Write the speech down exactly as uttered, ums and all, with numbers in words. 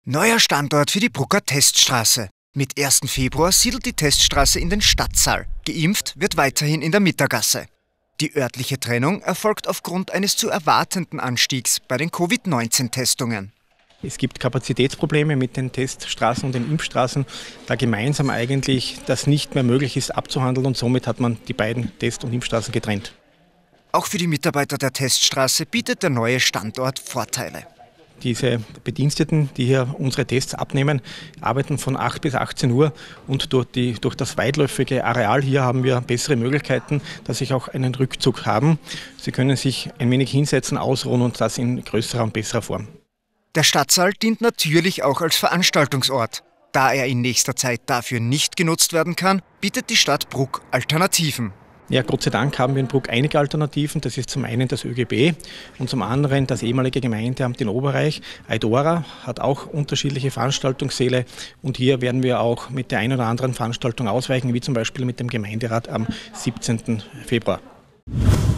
Neuer Standort für die Brucker Teststraße. Mit ersten Februar siedelt die Teststraße in den Stadtsaal. Geimpft wird weiterhin in der Mittergasse. Die örtliche Trennung erfolgt aufgrund eines zu erwartenden Anstiegs bei den Covid neunzehn Testungen. Es gibt Kapazitätsprobleme mit den Teststraßen und den Impfstraßen, da gemeinsam eigentlich das nicht mehr möglich ist abzuhandeln, und somit hat man die beiden Test- und Impfstraßen getrennt. Auch für die Mitarbeiter der Teststraße bietet der neue Standort Vorteile. Diese Bediensteten, die hier unsere Tests abnehmen, arbeiten von acht bis achtzehn Uhr, und durch, die, durch das weitläufige Areal hier haben wir bessere Möglichkeiten, dass sie auch einen Rückzug haben. Sie können sich ein wenig hinsetzen, ausruhen, und das in größerer und besserer Form. Der Stadtsaal dient natürlich auch als Veranstaltungsort. Da er in nächster Zeit dafür nicht genutzt werden kann, bietet die Stadt Bruck Alternativen. Ja, Gott sei Dank haben wir in Bruck einige Alternativen. Das ist zum einen das ÖGB und zum anderen das ehemalige Gemeindeamt in Oberreich. Eidora hat auch unterschiedliche Veranstaltungssäle, und hier werden wir auch mit der einen oder anderen Veranstaltung ausweichen, wie zum Beispiel mit dem Gemeinderat am siebzehnten Februar.